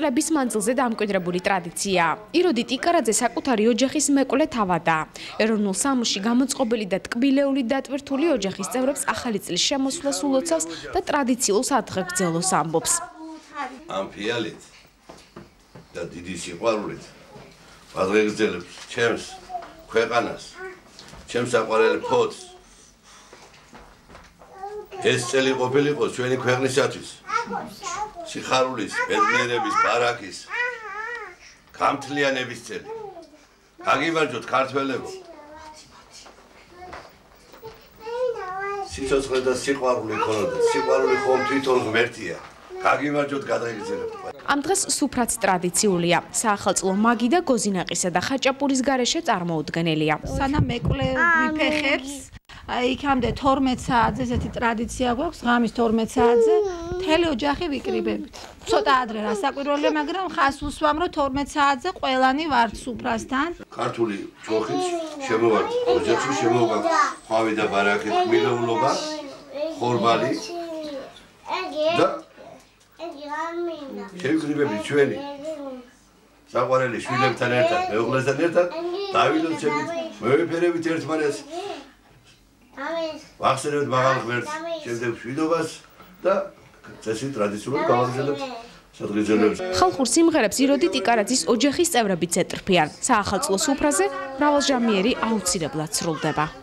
წლების მანძილზე დამკვიდრებული ტრადიციაა. იროდი ტიკარაძე საკუთარი ოჯახის მეკვლე თავადაა. ეროვნულ სამოსში გამოწყობილი და ტკბილეული დატვირთული ოჯახის წევრებს ახალი წლის შემოსვლას ულოცავს და ტრადიციულ სადღეგრძელოს ამბობს. ამ ფიალით და დიდი სიყვარულით ვადღეგრძელებ ჩემს ქვეყანას, ჩემს საყვარელ ფოთს. ეს წელი ყოფილიყო ჩვენი ქვეყნისათვის. სიხარულის, ბედნიერების, ბარაკის, გამთლიანების წელი. გაგიმარჯოთ ქართველებო. სიცოცხლე და სიყვარული ქონოდა. სიყვარული ხომ თვითონ ღმერთია. გაგიმარჯოთ გადაიგრძელებთ. ამ დღეს სუფრაც ტრადიციულია. საახალწლო მაგი და გოზინაყისა და ხაჭაპურის გარეშე წარმოუდგენელია. სანამ მეკვლე გვიფეხებს, იქამდე 12 საათზე ესეთი ტრადიცია გვაქვს, ღამის 12 საათზე მთელი ოჯახი ვიკრიბებით. ცოტა ადრე რასაკვირველია, მაგრამ ხას უსვამ, რომ 12 საათზე ყველანი ვართ სუფრასთან. ქართული ჯოხით შემოვართ ოჯახში, შემოვართ ხვავი და ბარაკი, მილეულობა, ხორბალი და შევიკრიბებით ჩვენი საყვარელი შვილებთან ერთად, მეუღლესთან ერთად, დავილოცებით, მოვიფერებით ერთმანეთს. ვახსენებთ მაღალ ღმერთს, შემდეგ მშვიდობას და წესი ტრადიციულად გავაგრძელებთ სადღეგრძელოებს. ხალხურ სიმღერებს იროდი ტიკარაძის ოჯახის წევრებიც ეტრფიან. საახალწლო სუფრაზე მრავალჟამიერი აუცილებლად სრულდება.